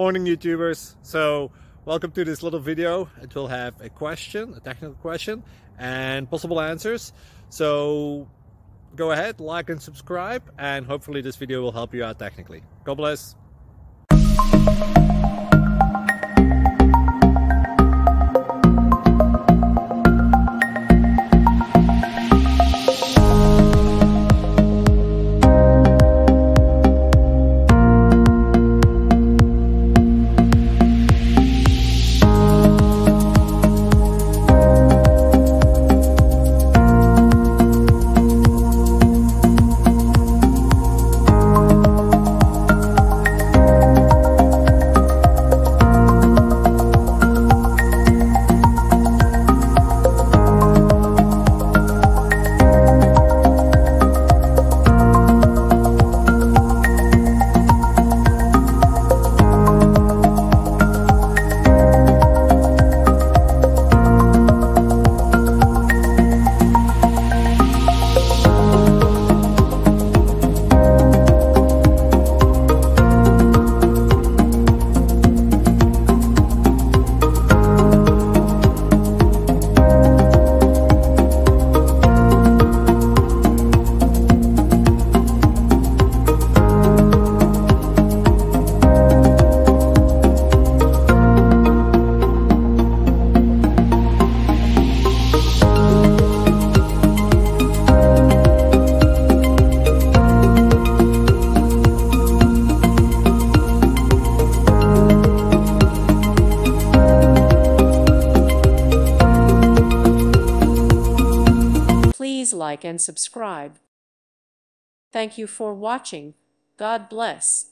Morning YouTubers. So welcome to this little video. It will have a question, a technical question, and possible answers. So go ahead, like and subscribe, and hopefully this video will help you out technically. God bless. Please like and subscribe. Thank you for watching. God bless.